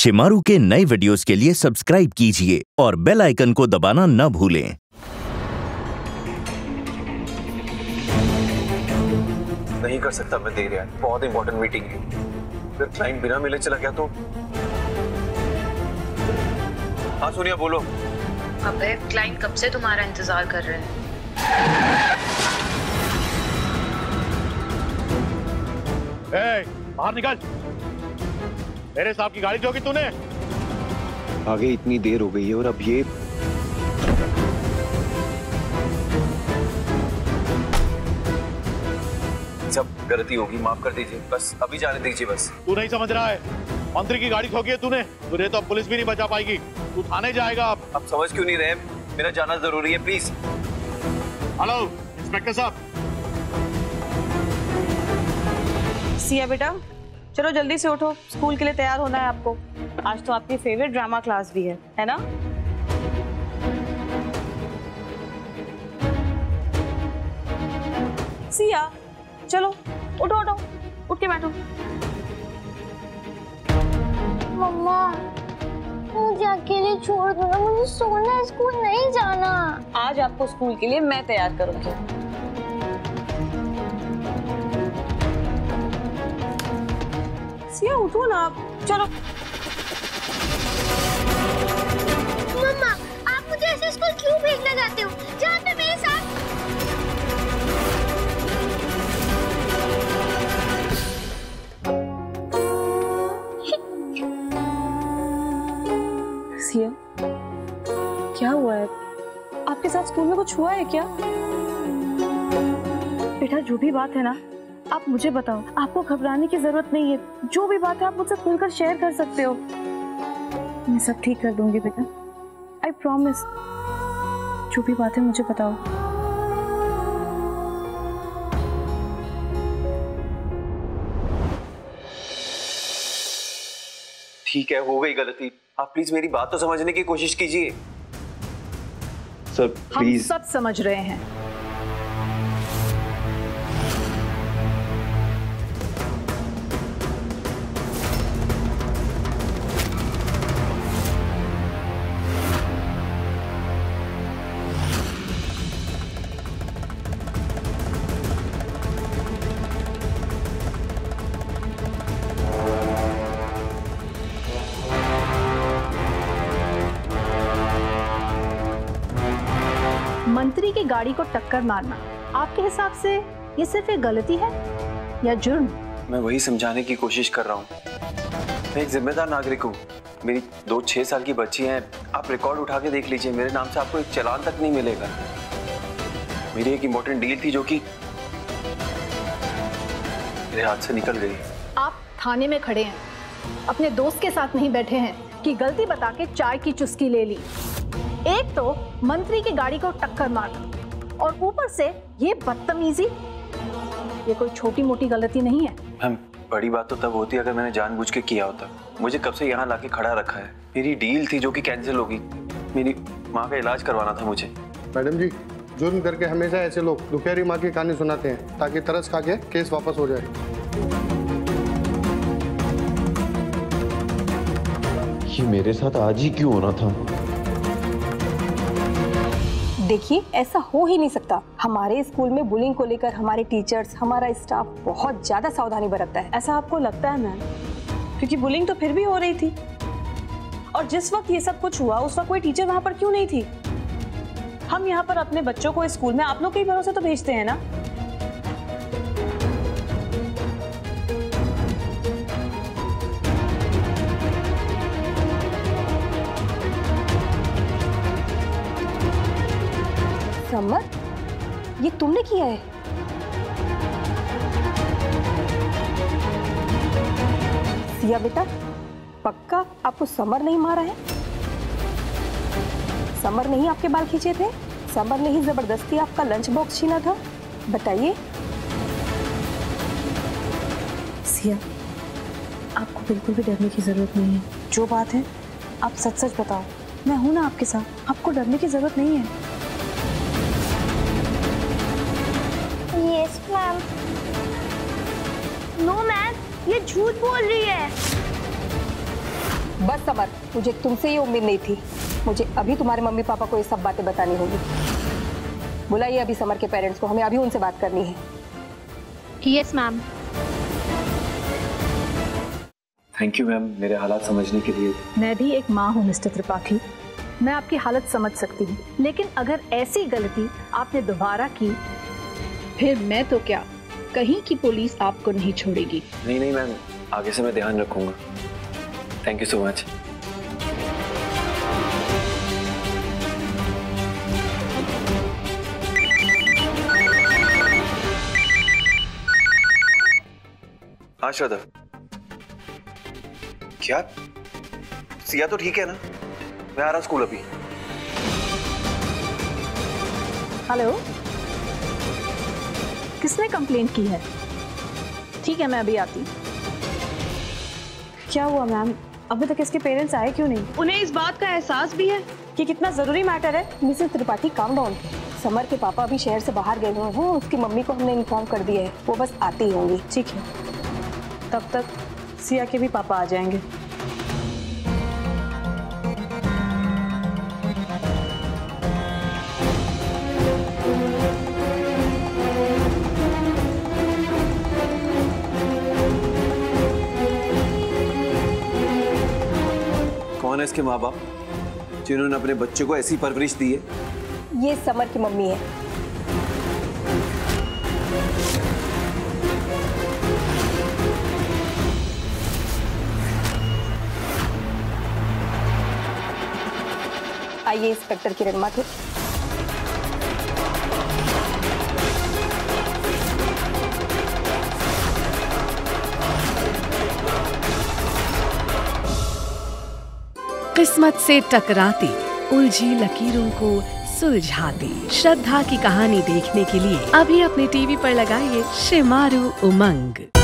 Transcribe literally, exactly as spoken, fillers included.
शिमारू के नए वीडियोस के लिए सब्सक्राइब कीजिए और बेल आइकन को दबाना न भूलें। नहीं कर सकता मैं देर यार, बहुत इंपॉर्टेंट मीटिंग है। अगर क्लाइंट बिना मिले चला गया तो। हाँ सोनिया बोलो। अबे क्लाइंट कब से तुम्हारा इंतजार कर रहे हैं। ए, बाहर निकल। मेरे साहब की गाड़ी ठोकी तूने। आगे इतनी देर हो गई है और अब ये सब गलती होगी, माफ कर दीजिए, बस अभी जाने दीजिए बस। तू नहीं समझ रहा है, मंत्री की गाड़ी ठोकी है तूने, तुझे तो अब पुलिस भी नहीं बचा पाएगी। तू थाने जाएगा अब। आप समझ क्यों नहीं रहे? मेरा जाना जरूरी है, प्लीज। हेलो इंस्पेक्टर साहब। सिया बेटा चलो जल्दी से उठो, स्कूल के लिए तैयार होना है आपको। आज तो आपकी फेवरेट ड्रामा क्लास भी है, है ना? सिया चलो उठो उठो, उठ के बैठो। मम्मा मुझे अकेले छोड़ दो ना, मुझे सोना है, स्कूल नहीं जाना। आज आपको स्कूल के लिए मैं तैयार करूंगी। सिया उठो ना आप, चलो। मम्मा आप मुझे ऐसे स्कूल क्यों भेजना चाहते हो? जाओ ना मेरे साथ। सिया क्या हुआ है? आपके साथ स्कूल में कुछ हुआ है क्या? बेटा जो भी बात है ना आप मुझे बताओ, आपको घबराने की जरूरत नहीं है। जो भी बात है आप मुझसे खुलकर शेयर कर सकते हो। मैं सब ठीक कर दूंगी बेटा, आई प्रॉमिस। जो भी बात है मुझे बताओ। ठीक है, हो गई गलती, आप प्लीज मेरी बात तो समझने की कोशिश कीजिए। Sir please. हम सब समझ रहे हैं। मंत्री की गाड़ी को टक्कर मारना आपके हिसाब से ये सिर्फ एक गलती है या जुर्म? मैं वही समझाने की कोशिश कर रहा हूँ। मैं एक जिम्मेदार नागरिक हूँ। मेरी दो छह साल की बच्ची हैं। आप रिकॉर्ड उठा के देख लीजिए, मेरे नाम से आपको एक चालान तक नहीं मिलेगा। मेरी एक इम्पोर्टेंट डील थी जो कि मेरे हाथ से निकल गई। आप थाने में खड़े हैं, अपने दोस्त के साथ नहीं बैठे हैं कि गलती बता के चाय की चुस्की ले ली। एक तो मंत्री की गाड़ी को टक्कर मारना और ऊपर से ये बदतमीजी। ये कोई छोटी मोटी गलती नहीं है। मैम बड़ी बात तो तब होती अगर मैंने जानबूझ के किया होता। मुझे कब से यहाँ लाके खड़ा रखा है। मेरी डील थी जो कि कैंसिल होगी। मेरी माँ का इलाज करवाना था मुझे। मैडम जी जुर्म करके हमेशा ऐसे लोग दुखियारी माँ की कहानी सुनाते हैं ताकि तरस खा के केस वापस हो जाए। ये मेरे साथ आज ही क्यों होना था? देखिए ऐसा हो ही नहीं सकता। हमारे स्कूल में बुलिंग को लेकर हमारे टीचर्स, हमारा स्टाफ बहुत ज्यादा सावधानी बरतता है। ऐसा आपको लगता है मैम? क्योंकि बुलिंग तो फिर भी हो रही थी और जिस वक्त ये सब कुछ हुआ उस वक्त कोई टीचर वहां पर क्यों नहीं थी? हम यहाँ पर अपने बच्चों को स्कूल में आप लोग के भरोसे तो भेजते हैं ना। समर ये तुमने किया है? सिया बेटा पक्का आपको समर नहीं मारा है? समर नहीं आपके बाल खींचे थे? समर ने ही जबरदस्ती आपका लंच बॉक्स छीना था? बताइए। सिया आपको बिल्कुल भी डरने की जरूरत नहीं है। जो बात है आप सच सच बताओ। मैं हूं ना आपके साथ, आपको डरने की जरूरत नहीं है। Yes ma'am. नो मैम, ये झूठ बोल रही है। बस समर, मुझे तुमसे ये उम्मीद नहीं थी। मुझे अभी तुम्हारे मम्मी पापा को ये सब बातें बतानी होगी। बुलाइए अभी समर के पेरेंट्स को, हमें अभी उनसे बात करनी है। Yes ma'am. Thank you ma'am मेरे हालात समझने के लिए। मैं भी एक माँ हूँ मिस्टर त्रिपाठी, मैं आपकी हालत समझ सकती हूँ, लेकिन अगर ऐसी गलती आपने दोबारा की फिर मैं तो क्या, कहीं की पुलिस आपको नहीं छोड़ेगी। नहीं नहीं मैम, आगे से मैं ध्यान रखूंगा। Thank you so much. हाँ श्रद्धा, क्या सिया तो ठीक है ना? मैं आ रहा स्कूल अभी। हेलो, किसने कंप्लेंट की है? ठीक है मैं अभी आती। क्या हुआ मैम, अभी तक इसके पेरेंट्स आए क्यों नहीं? उन्हें इस बात का एहसास भी है कि कितना जरूरी मैटर है। Mrs Tripathi calm down. Summer के पापा अभी शहर से बाहर गए हुए हैं, उसकी मम्मी को हमने इन्फॉर्म कर दिया है, वो बस आती ही होंगी। ठीक है, तब तक सिया के भी पापा आ जाएंगे। कौन है इसके माँ बाप जिन्होंने अपने बच्चे को ऐसी परवरिश दी है? ये समर की मम्मी है। आइए इंस्पेक्टर किरण माथुर। किस्मत से टकराती उलझी लकीरों को सुलझाती श्रद्धा की कहानी देखने के लिए अभी अपने टीवी पर लगाइए शिमारू उमंग।